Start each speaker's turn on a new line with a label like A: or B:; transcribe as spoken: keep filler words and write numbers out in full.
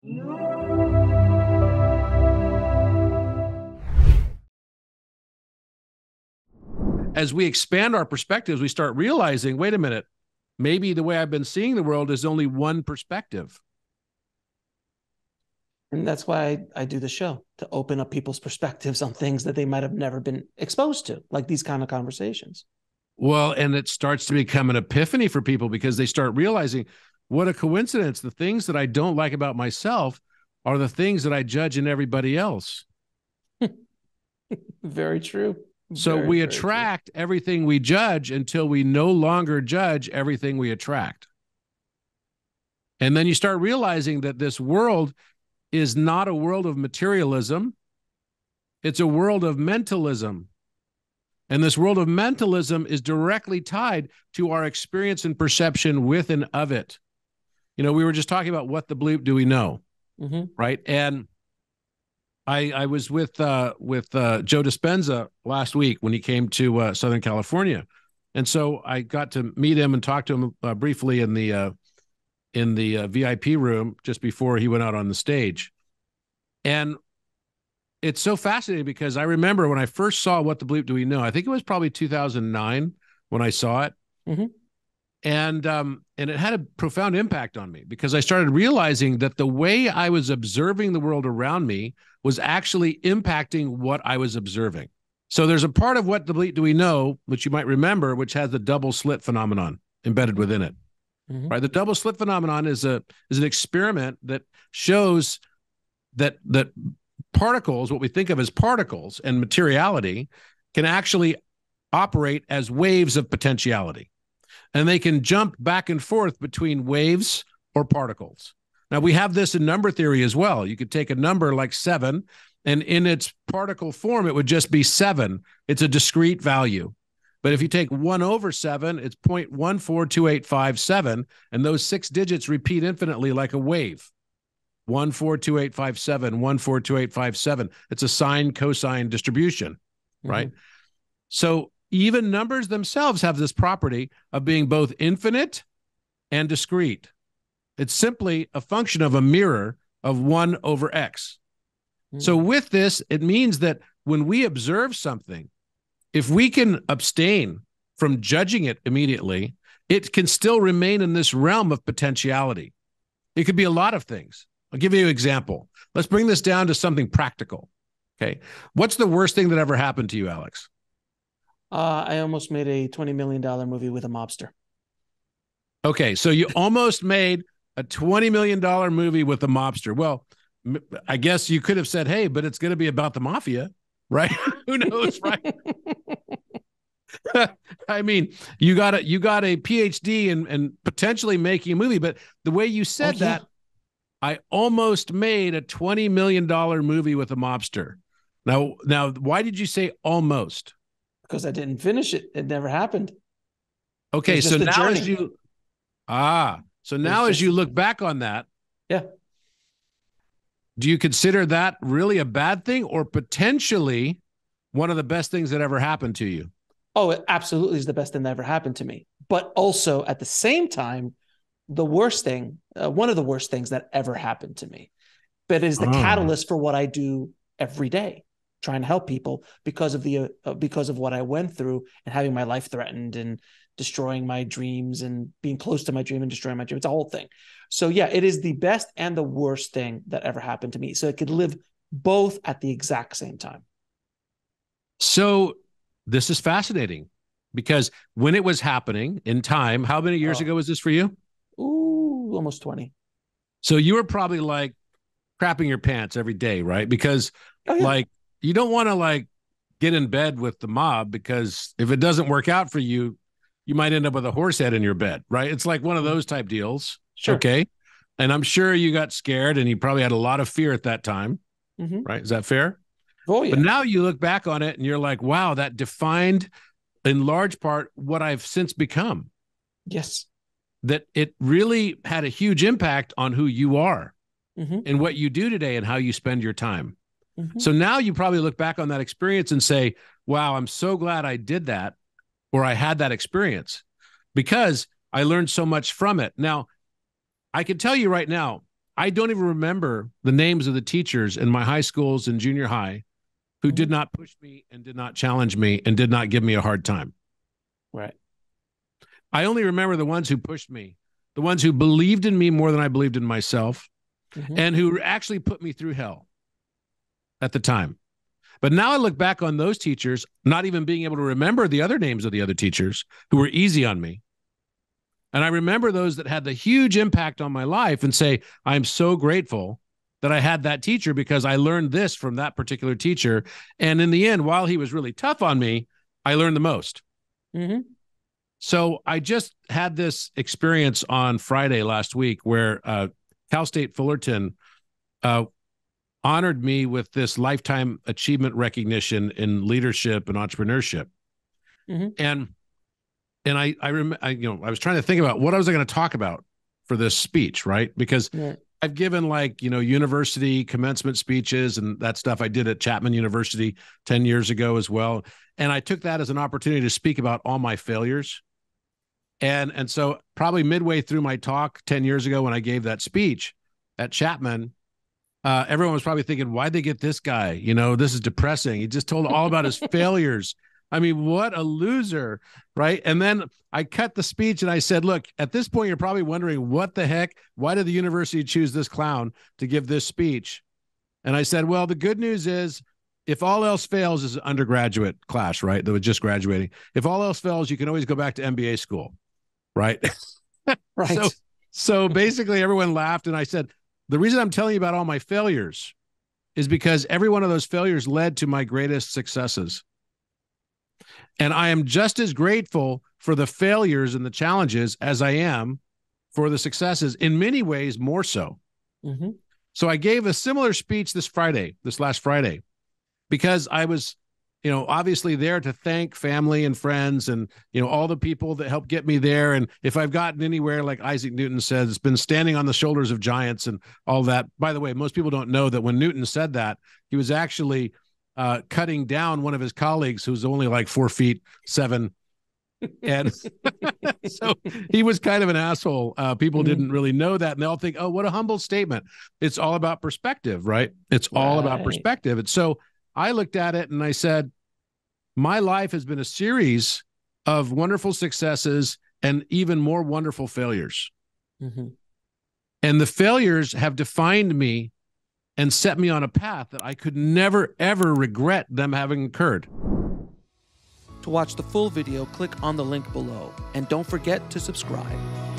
A: As we expand our perspectives, we start realizing, wait a minute, maybe the way I've been seeing the world is only one perspective.
B: And that's why I, I do the show, to open up people's perspectives on things that they might have never been exposed to, like these kind of conversations.
A: Well, and it starts to become an epiphany for people because they start realizing, what a coincidence. The things that I don't like about myself are the things that I judge in everybody else.
B: Very true.
A: So
B: very,
A: we
B: very
A: attract
B: true.
A: everything we judge until we no longer judge everything we attract. And then you start realizing that this world is not a world of materialism. It's a world of mentalism. And this world of mentalism is directly tied to our experience and perception with and of it. You know, we were just talking about what the bleep do we know,
B: mm-hmm.
A: right? And I, I was with uh, with uh, Joe Dispenza last week when he came to uh, Southern California, and so I got to meet him and talk to him uh, briefly in the uh, in the uh, V I P room just before he went out on the stage. And it's so fascinating because I remember when I first saw What the Bleep Do We Know, I think it was probably two thousand nine when I saw it.
B: Mm-hmm.
A: And um, and it had a profound impact on me because I started realizing that the way I was observing the world around me was actually impacting what I was observing. So there's a part of What the Bleep Do We Know, which you might remember, which has the double slit phenomenon embedded within it. Mm-hmm. Right? The double slit phenomenon is a is an experiment that shows that that particles, what we think of as particles and materiality, can actually operate as waves of potentiality. And they can jump back and forth between waves or particles. Now, we have this in number theory as well. You could take a number like seven, and in its particle form, it would just be seven. It's a discrete value. But if you take one over seven, it's zero point one four two eight five seven, and those six digits repeat infinitely like a wave. one four two eight five seven, one four two eight five seven. It's a sine cosine distribution, mm-hmm. right? So even numbers themselves have this property of being both infinite and discrete. It's simply a function of a mirror of one over x. Mm. So with this, it means that when we observe something, if we can abstain from judging it immediately, it can still remain in this realm of potentiality. It could be a lot of things. I'll give you an example. Let's bring this down to something practical. Okay. What's the worst thing that ever happened to you, Alex?
B: Uh, I almost made a twenty million dollars movie with a mobster.
A: Okay. So you almost made a twenty million dollars movie with a mobster. Well, I guess you could have said, hey, but it's going to be about the mafia, right? Who knows, right? I mean, you got a, you got a P H D and and potentially making a movie, but the way you said oh, yeah. that, I almost made a twenty million dollars movie with a mobster. Now, now, why did you say almost?
B: Because I didn't finish it. It never happened.
A: Okay, so now journey. as you ah, so now as you look back on that,
B: yeah,
A: do you consider that really a bad thing or potentially one of the best things that ever happened to you?
B: Oh, it absolutely is the best thing that ever happened to me. But also at the same time, the worst thing, uh, one of the worst things that ever happened to me, but it is the oh. catalyst for what I do every day, trying to help people because of the uh, because of what I went through and having my life threatened and destroying my dreams and being close to my dream and destroying my dream. It's a whole thing. So yeah, it is the best and the worst thing that ever happened to me. So it could live both at the exact same time.
A: So this is fascinating because when it was happening in time, how many years oh. ago was this for you?
B: Ooh, almost twenty.
A: So you were probably like crapping your pants every day, right? Because oh, yeah. like you don't want to like get in bed with the mob because if it doesn't work out for you, you might end up with a horse head in your bed, right? It's like one of those type deals.
B: Sure.
A: Okay. And I'm sure you got scared and you probably had a lot of fear at that time, mm-hmm. right? Is that fair?
B: Oh, yeah.
A: But now you look back on it and you're like, wow, that defined in large part what I've since become.
B: Yes.
A: That it really had a huge impact on who you are
B: mm-hmm.
A: and what you do today and how you spend your time.
B: Mm-hmm.
A: So now you probably look back on that experience and say, wow, I'm so glad I did that or I had that experience because I learned so much from it. Now, I can tell you right now, I don't even remember the names of the teachers in my high schools and junior high who mm-hmm. did not push me and did not challenge me and did not give me a hard time.
B: Right.
A: I only remember the ones who pushed me, the ones who believed in me more than I believed in myself, mm-hmm. and who actually put me through hell at the time. But now I look back on those teachers, not even being able to remember the other names of the other teachers who were easy on me. And I remember those that had the huge impact on my life and say, I'm so grateful that I had that teacher because I learned this from that particular teacher. And in the end, while he was really tough on me, I learned the most.
B: Mm-hmm.
A: So I just had this experience on Friday last week where uh, Cal State Fullerton uh, honored me with this lifetime achievement recognition in leadership and entrepreneurship.
B: Mm-hmm.
A: And and I I, rem- I you know I was trying to think about what I was going to talk about for this speech, right? Because
B: yeah.
A: I've given like, you know, university commencement speeches and that stuff I did at Chapman University ten years ago as well. And I took that as an opportunity to speak about all my failures. And and so probably midway through my talk ten years ago when I gave that speech at Chapman, uh, everyone was probably thinking, why'd they get this guy? You know, this is depressing. He just told all about his failures. I mean, what a loser, right? And then I cut the speech and I said, look, at this point, you're probably wondering, what the heck? Why did the university choose this clown to give this speech? And I said, well, the good news is if all else fails, is an undergraduate class, right? That was just graduating. If all else fails, you can always go back to M B A school, right?
B: Right.
A: So, so basically everyone laughed. And I said, the reason I'm telling you about all my failures is because every one of those failures led to my greatest successes. And I am just as grateful for the failures and the challenges as I am for the successes, in many ways more so.
B: Mm-hmm.
A: So I gave a similar speech this Friday, this last Friday, because I was, you know, obviously there to thank family and friends and, you know, all the people that helped get me there. And if I've gotten anywhere, like Isaac Newton said, it's been standing on the shoulders of giants and all that. By the way, most people don't know that when Newton said that, he was actually uh, cutting down one of his colleagues who's only like four feet seven. And so he was kind of an asshole. Uh, people mm-hmm. didn't really know that. And they all think, oh, what a humble statement. It's all about perspective, right? It's all right. about perspective. And so I looked at it and I said, my life has been a series of wonderful successes and even more wonderful failures.
B: Mm-hmm.
A: And the failures have defined me and set me on a path that I could never, ever regret them having occurred.
B: To watch the full video, click on the link below. And don't forget to subscribe.